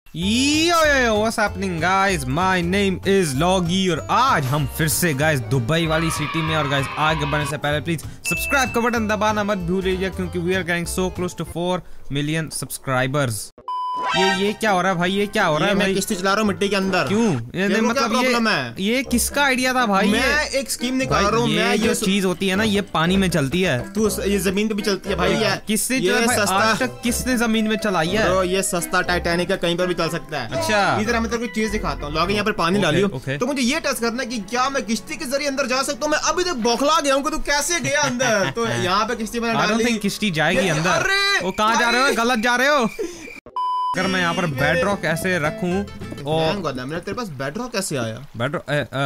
What's happening guys? My name is Logi और आज हम फिर से गाइस दुबई वाली सिटी में। और गाइस आगे बढ़ने से पहले प्लीज सब्सक्राइब का बटन दबाना मत भूलिए क्योंकि we are getting so close to 4 million subscribers. ये क्या हो रहा है भाई? ये क्या हो रहा है भाई? मैं किश्ती चला रहा हूँ मिट्टी के अंदर। क्यों? ये मतलब ये किसका आइडिया था भाई? मैं एक स्कीम निकाल रहा हूँ। ये जो चीज होती है ना ये पानी में चलती है, तू ये जमीन पे भी चलती है भाई। किसने आज तक किसने जमीन में चलाई है? तो ये सस्ता टाइटैनिक है, कहीं पर भी चल सकता है। अच्छा इधर मैं तेरे को चीज दिखाता हूँ। लॉग यहाँ पर पानी डालियो तो मुझे ये टेस्ट करना है कि क्या मैं किश्ती के जरिए अंदर जा सकता हूँ। मैं अभी तक बौखला गया हूँ कि तू कैसे गया अंदर। तो यहाँ पे किश्ती मैंने डाली। किश्ती जाएगी अंदर। वो कहाँ जा रहे हो? गलत जा रहे हो। अगर मैं यहाँ पर बेडरॉक ऐसे रखूं और तेरे पास बेडरॉक कैसे आया? बेडरॉक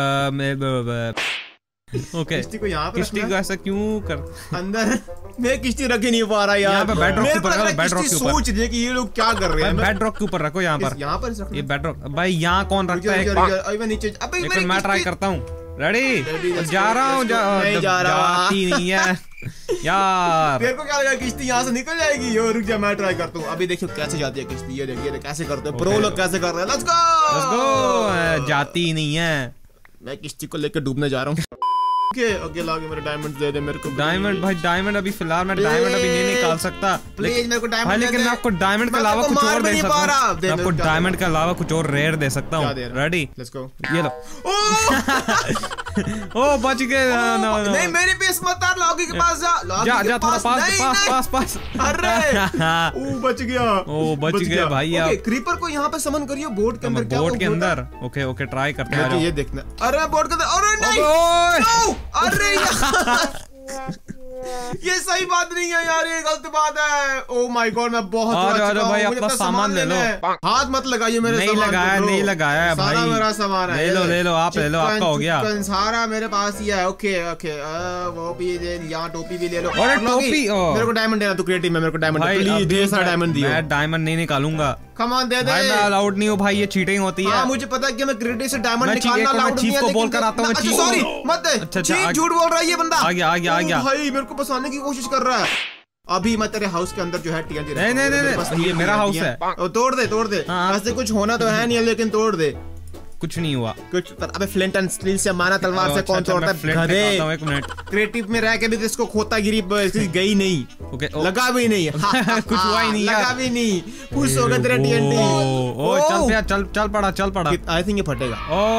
ओके किश्ती को यहाँ पे किश्ती को ऐसा क्यों कर अंदर? मैं किश्ती रख ही नहीं पा रहा यार। यहाँ पे बेडरॉक के ऊपर रखो। बेडरॉक के ऊपर सोच रही है कि ये लोग क्या कर रहे हैं। बेडरॉक के ऊपर रखो। यहाँ पर ये बेडरॉक भाई यहाँ कौन रखता है? नीचे मैं ट्राई करता हूँ। रेडी? जा रहा हूँ। जाती नहीं है यार। तेरे को क्या लगा किश्ती यहाँ से निकल जाएगी? यो रुक जा, मैं ट्राई करता हूँ। अभी देखियो कैसे जाती है किश्ती। ये देखिए कैसे करते हैं प्रो लोग, कैसे कर रहे हैं। Let's go. जाती नहीं है। मैं किश्ती को लेकर डूबने जा रहा हूँ। ओके लॉग मेरे डायमंड दे दे मेरे को। डायमंड भाई डायमंड अभी फिलहाल मैं डायमंड अभी नहीं निकाल सकता। प्लीज मेरे को डायमंड दे। लेकिन मैं आपको डायमंड के अलावा कुछ और दे सकता हूँ। मैं आपको डायमंड के अलावा कुछ और रेयर दे सकता हूँ। रेडी? Let's go. ये लो। ओ बच गए। नहीं मेरी पेस मत आ। लॉगी के पास जा। जा थोड़ा पास। अरे ओ बच गया। ओ बच गया भाई। ओके क्रीपर को यहाँ पे समन करियो बोर्ड के अंदर। बोर्ड के अंदर? ओके ट्राई करते हैं। ये देखना। अरे बोर्ड के अंदर। अरे नहीं अरे ये सही बात नहीं है यार, ये गलत बात है। ओ माय गॉड मैं बहुत भाई अपना सामान ले लो। हाथ मत लगाइए मेरे सामान। नहीं लगाया भाई। सारा मेरा सामान है। ले लो आप ले लो। आपका हो गया सारा मेरे पास ही है। ओके वो भी यहाँ टोपी भी ले लो। और टोपी मेरे को डायमंड देना। तू क्रिएटिव में मेरे को डायमंड प्लीज ढेर सारा डायमंड दियो। मैं डायमंड नहीं निकालूंगा। कम ऑन दे दे। मैं अलाउड नहीं हूँ भाई, ये चीटिंग होती है। मुझे पता है कि मैं क्रिएटिव से डायमंड निकालना अलाउड नहीं है। चीफ को बोल कर आता हूँ। सॉरी मत दे। झूठ बोल रहा है ये बंदा। आ गया भाई मेरे को फंसाने की कोशिश कर रहा है। अभी मैं तेरे हाउस के अंदर जो है TNT नहीं ये मेरा हाउस है। तोड़ दे। ऐसे कुछ होना तो है नहीं लेकिन तोड़ दे। कुछ नहीं हुआ कुछ। अबे फ्लिंट एंड स्टील से माना तलवार से कौन तोड़ता है? एक मिनट। क्रिएटिव में रह के भी इसको खोता गिरी गई नहीं। ओके लगा भी नहीं। कुछ हुआ ही नहीं। लगा भी नहीं। खुश हो गया तेरा TNT। चल पड़ा। आई थिंक ये फटेगा।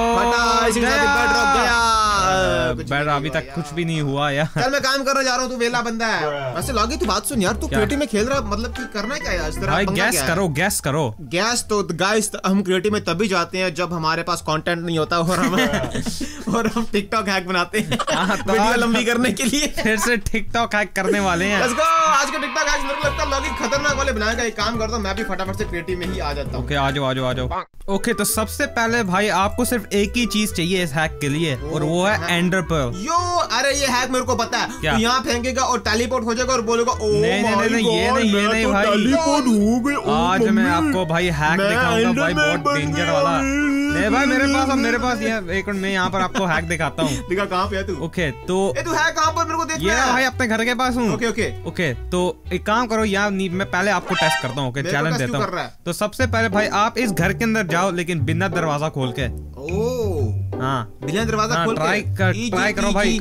बेड अभी तक कुछ भी नहीं हुआ यार। चल मैं काम करने जा रहा हूँ, तू वेला बंदा है। वैसे लॉगी तू बात सुन यार, तू क्रिएटिव में खेल रहा मतलब कि करना क्या है आज तेरा? भाई गैस करो। गैस तो गाइस हम क्रिएटिव में तभी जाते हैं जब हमारे पास कंटेंट नहीं होता और हम टिकटॉक हैक बनाते हैं वीडियो लंबी करने के लिए। फिर से टिकटॉक हैक करने वाले हैं। Let's go. आज का टिकटॉक हैक मेरे को लगता है लॉगी खतरनाक वाले बनाएगा। एक काम करता हूं मैं भी फटाफट से क्रिएटिव में ही आ जाता हूं। ओके आ जाओ। ओके तो सबसे पहले भाई आपको सिर्फ एक ही चीज चाहिए इस हैक के लिए और वो है एंडर पर्ल। यो अरे ये हैक मेरे को पता है। तू यहाँ फेंकेगा और टेलीपोर्ट हो जाएगा और बोलेगा ओ नहीं ये नहीं भाई। टेलीपोर्ट हो गए। आज मैं आपको भाई हैक दिखाऊंगा भाई, बहुत डेंजर वाला। नहीं भाई मेरे पास ये एक मिनट मैं यहाँ पर आपको हैक दिखाता हूँ। दिखा कहाँ पे है तू? ओके तो तू है कहाँ पर? मेरे को देखना है। भाई अपने घर के पास हूँ। ओके तो एक काम करो यहाँ मैं पहले आपको टेस्ट करता हूँ। ओके चैलेंज देता हूँ। तो सबसे पहले भाई आप इस घर के अंदर जाओ लेकिन बिना दरवाजा खोल के। बिना दरवाजा खोल के ट्राई करो भाई।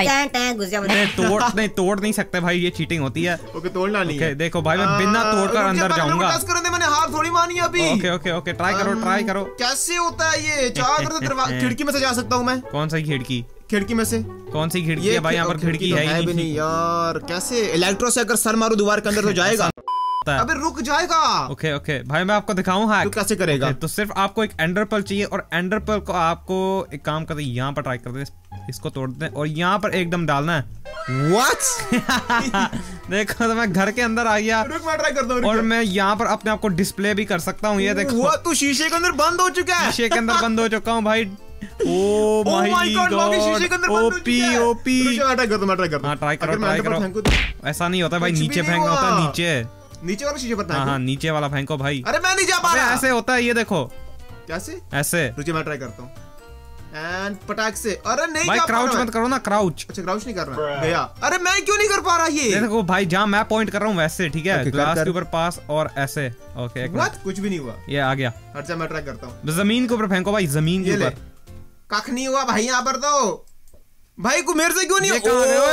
नहीं तोड़ नहीं सकते भाई, ये चीटिंग होती है। ओके तोड़ना नहीं है। देखो भाई मैं बिना तोड़कर अंदर जाऊंगा। मैंने हार थोड़ी मानी अभी। ओके ट्राई करो। कैसे होता है ये? खिड़की में से जा सकता हूँ मैं? कौन सा खिड़की में से? कौन सी खिड़की है भाई? यहाँ पर खिड़की है भी नहीं यार। कैसे इलेक्ट्रो से अगर सर मारो दीवार के अंदर तो जाएगा? अबे रुक जाएगा। ओके भाई मैं आपको दिखाऊं हैक। तू कैसे करेगा? तो सिर्फ आपको एक एंडर पर्ल चाहिए और एंडर पर्ल को आपको एक काम करते हैं, यहाँ पर ट्राई करते हैं, इसको तोड़ते हैं और यहाँ पर एकदम डालना है। What? देखो तो मैं घर के अंदर आ गया। रुक मैं ट्राई करता हूँ। और मैं यहाँ पर अपने आप को डिस्प्ले भी कर सकता हूँ। ये देखो वो तू शीशे के अंदर बंद हो चुका है। शीशे के अंदर बंद हो चुका हूँ भाई। Oh my god OP. Try करो। ऐसा नहीं होता भाई, नीचे फेंकना होता है। नीचे वाला शीशे पर? हाँ नीचे वाला फेंको भाई। अरे मैं नहीं जा पा रहा। ऐसे होता है ये देखो। कैसे? ऐसे। रुचिए मैं ट्राई करता हूँ। एंड पटाख से। अरे नहीं भाई क्राउच मत करो ना, क्राउच। अच्छा क्राउच नहीं करना गया। अरे मैं क्यों नहीं कर पा रहा ये? देखो भाई जहाँ मैं पॉइंट कर रहा हूँ वैसे, ठीक है, ग्लास के ऊपर पास और ऐसे। ओके कुछ भी नहीं हुआ, ये आ गया। अच्छा मैं ट्राई करता हूँ। जमीन के ऊपर फेंको भाई, जमीन के ऊपर। कख नहीं हुआ भाई यहाँ पर तो। भाई को मेरे से क्यों नहीं?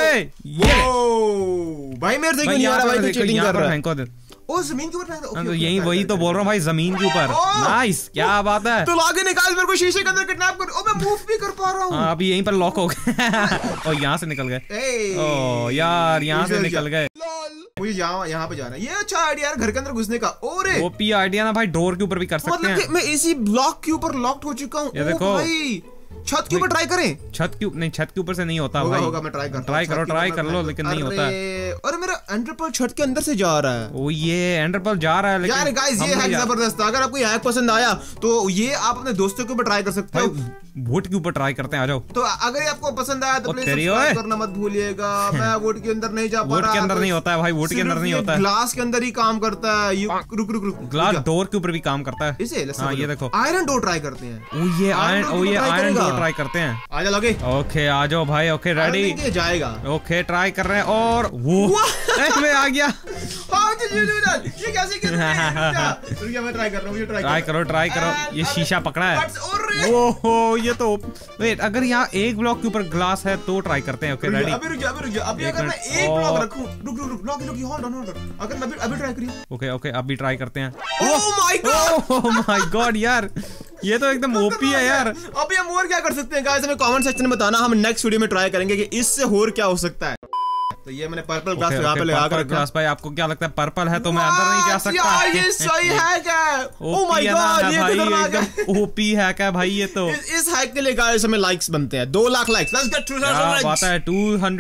भाई मेरे से क्यों नहीं आ रहा? भाई तो चीटिंग कर रहा है। ओ जमीन के ऊपर तो यही वही तो बोल रहा हूँ भाई, जमीन के ऊपर। नाइस, क्या बात है। तो लागे निकाल मेरे को शीशे के अंदर किडनैप कर। ओ मैं मूव भी कर पा रहा हूँ। अभी यहीं पर लॉक हो गए और यहाँ से निकल गए। ओ यार यहाँ से निकल गए। मुझे यहाँ पे जाना है। ये अच्छा आइडिया है घर के अंदर घुसने का। ओरे ओपी आइडिया ना भाई, डोर के ऊपर भी कर सकते हैं। मतलब मैं इसी ब्लॉक के ऊपर लॉक्ड हो चुका हूँ। ये देखो भाई छत के ऊपर ट्राई करें। छत के ऊपर से नहीं होता भाई। होगा मैं ट्राई कर लो लेकिन नहीं होता है। अरे मेरा एंडरपर्ल छत के अंदर से जा रहा है। ओ ये एंडरपर्ल जा रहा है लेकिन यार गाइस ये हैक जबरदस्त। अगर आपको ये हैक पसंद आया तो ये आप अपने दोस्तों के ऊपर ट्राई कर सकते हो। वोट के ऊपर ट्राई करते हैं, आ जाओ। तो अगर ये आपको पसंद आया तो प्लीज सब्सक्राइब करना मत भूलिएगा। मैं वोट के अंदर नहीं जा पा रहा। वोट के अंदर नहीं होता है भाई, वोट के अंदर नहीं होता है। ग्लास के अंदर ही काम करता है। रुक ग्लास डोर के ऊपर भी काम करता है इसे। हाँ ये देखो आयरन डोर ट्राई करते हैं। ये आयरन डोर ट्राई करते हैं। आजा लगे। ओके आ जाओ भाई। ओके रेडी जाएगा। ओके ट्राई कर रहे हैं और वो मैं आ गया। ये कैसे किया? मैं ट्राई कर रहा हूँ। ट्राई करो। ये शीशा पकड़ा है। ओहो ये तो वेट, अगर यहाँ एक ब्लॉक के ऊपर ग्लास है तो ट्राय करते हैं। Okay ready. अभी रुक जा। अभी अगर मैं एक ब्लॉक रखूं, रुक होल्ड ऑन। अगर मैं अभी ट्राई करिए। ओके अभी ट्राई करते हैं। ओह माय गॉड यार, ये तो एकदम ओपी है यार। अभी हम और क्या कर सकते हैं गाइस, हमें कमेंट सेक्शन में बताना। हम नेक्स्ट वीडियो में ट्राई करेंगे कि इससे और क्या हो सकता है। तो ये मैंने पर्पल ग्लास यहाँ पे लगा कर रखा। भाई आपको क्या लगता है पर्पल है तो मैं अंदर नहीं जा सकता? यार ये सही हैक है। ओह माय गॉड ये एकदम ओपी हैक है भाई ये तो। इस हैक के लिए गाइस हमें लाइक्स बनते हैं 2 lakh likes. Let's get 200 likes. बात है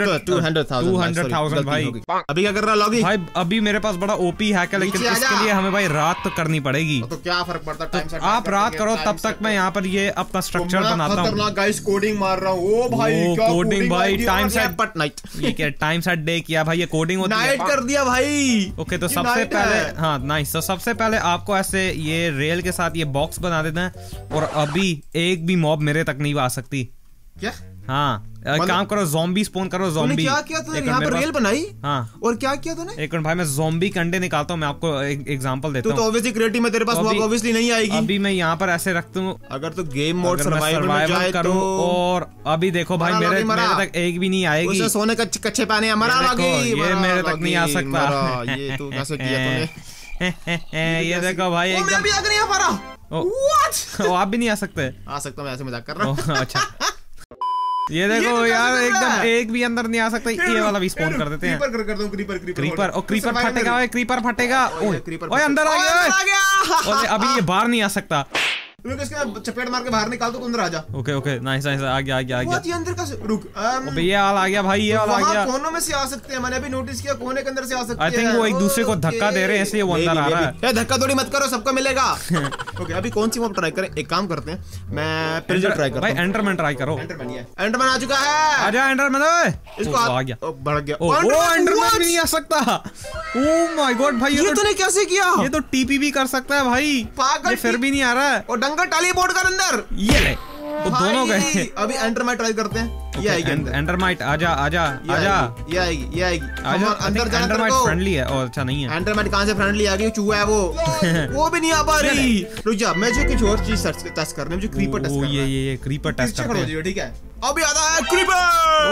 200,000 भाई। अभी क्या कर रहा है लॉगी? भाई अभी मेरे पास बड़ा ओपी हैक है लेकिन इसके लिए हमें भाई रात तो करनी पड़ेगी। तो क्या फर्क पड़ता है टाइम से? आप रात करो तब तक मैं यहाँ पर ये अपना स्ट्रक्चर बनाता हूँ। खतरनाक गाइस कोडिंग मार रहा हूँ। ओ भाई क्या कोडिंग भाई, टाइम सेट बट नाइट। ये क्या टाइम सेट डे किया भाई, ये कोडिंग होती है। नाइट कर दिया भाई। ओके तो सबसे पहले हाँ नाइस। तो सबसे पहले आपको ऐसे ये रेल के साथ ये बॉक्स बना देना है और अभी एक भी मॉब मेरे तक नहीं आ सकती। क्या? हाँ काम करो, ज़ॉम्बी स्पॉन करो। ज़ॉम्बी क्या किया तूने? यहाँ पर रेल बनाई? हाँ। और क्या किया तूने? एक मिनट भाई, मैं ज़ॉम्बी के अंडे निकालता हूँ। मैं आपको एक एग्जांपल देता हूँ। तो ऑब्वियसली क्रिएटिव में तेरे पास ऑब्वियसली नहीं आएगी। अभी मैं यहाँ पर ऐसे रखता हूँ। अगर तो गेम मोड सर्वाइवल करूँ और अभी देखो भाई मेरे तक एक भी नहीं आएगी। उसे सोने का कच्चे पानी हमारा ये मेरे तक नहीं आ सकता। ये तू कैसे किया तूने? ये देखो भाई एकदम। मैं भी आगे नहीं आ पा रहा। व्हाट? आप भी नहीं आ सकते? आ सकता हूँ, मैं ऐसे मजाक कर रहा हूँ। अच्छा ये देखो यार एकदम एक भी अंदर नहीं आ सकता। ये वाला भी स्पॉन कर देते हैं। क्रीपर और क्रीपर फटेगा। क्रीपर फटेगा। ओए अंदर आ गया। अभी ये बाहर नहीं आ सकता। चपेट मार के बाहर निकाल तो अंदर आ जा। ओके नाइस आ गया। ये अंदर का रुक। ये वाला आ गया भाई, ये वाला आ गया। कोनों में से आ सकते हैं, मैंने अभी नोटिस किया कोने के अंदर से आ सकते हैं। आई थिंक वो एक दूसरे को धक्का दे रहे हैं इसलिए वो अंदर आ रहा है। धक्का थोड़ी मत करो, सबको मिलेगा। ओके अभी कौन सी मॉब ट्राई करें? एक काम करते हैं, मैं पिलर ट्राई करता हूं। भाई एंडरमैन ट्राई करो। एंडरमैन आ चुका है। आजा एंडरमैन। इसको आ गया, बढ़ गया। ओ एंडरमैन भी नहीं आ सकता। ओह माय गॉड भाई ये तूने कैसे किया? ये तो टीपी भी कर सकता है भाई। ये फिर भी नहीं आ रहा है। और डंगर टेलीपोर्ट कर अंदर। ये ले वो दोनों गए। अभी एंडरमाइट ट्राई करते हैं। ये आएगी एंडरमाइट। आजा ये आएगी आजा। अंदर जाना। एंडरमाइट फ्रेंडली है और अच्छा नहीं है। एंडरमाइट कहां से फ्रेंडली आ गई? चूहा है वो भी नहीं आ पा रही। रुक जा, मैं जो कुछ और चीज टेस्ट करने, मुझे क्रीपर टेस्ट करना है। ये क्रीपर टेस्ट करते हैं। ठीक है अभी आता है क्रीपर।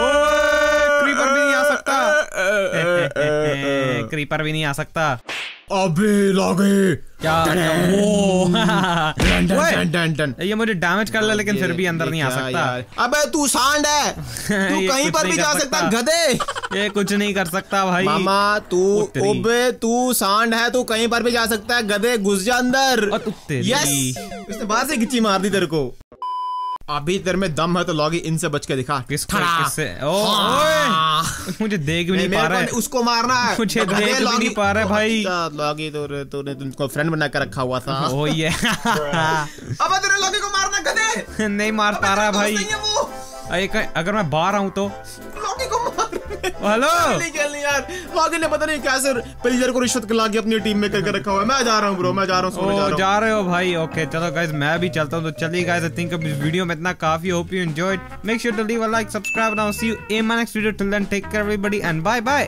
क्रीपर भी नहीं आ सकता। क्रीपर भी नहीं आ सकता। अबे लगे क्या ये मुझे डैमेज कर ले लेकिन फिर भी अंदर नहीं आ सकता। अबे तू सांड है, तू कहीं पर भी जा सकता। गधे ये कुछ नहीं कर सकता भाई। मामा तू सांड है, तू कहीं पर भी जा सकता है। गधे घुस जा अंदर। यस उसने बाहर से गिच्ची मार दी तेरे को। अभी तेरे में दम है तो लॉगी इनसे बच के दिखा। किससे? मुझे देख भी नहीं पा रहा है। उसको मारना है। मुझे देख भी नहीं पा रहा है भाई। लॉगी तूने तुमको फ्रेंड बना कर रखा हुआ था। ओ ये अब तेरे लॉगी को मारना गधे। नहीं मार पा रहा भाई। अगर मैं बाहर आऊं तो लॉगी को मार। हेलो नहीं खेलनी यार, लॉगी ने पता नहीं कैसे प्लेयर को रिश्वत खिला के अपनी टीम में करके रखा हुआ है। मैं जा रहा हूँ ब्रो, मैं जा रहा हूँ। जा रहे हो भाई? ओके चलो गाइस मैं भी चलता हूँ। तो चलिए गाइस आई थिंक अब इस वीडियो में इतना काफी। Hope you enjoyed. Make sure to leave a like, subscribe now. See you in my next video. Till then take care everybody and bye bye.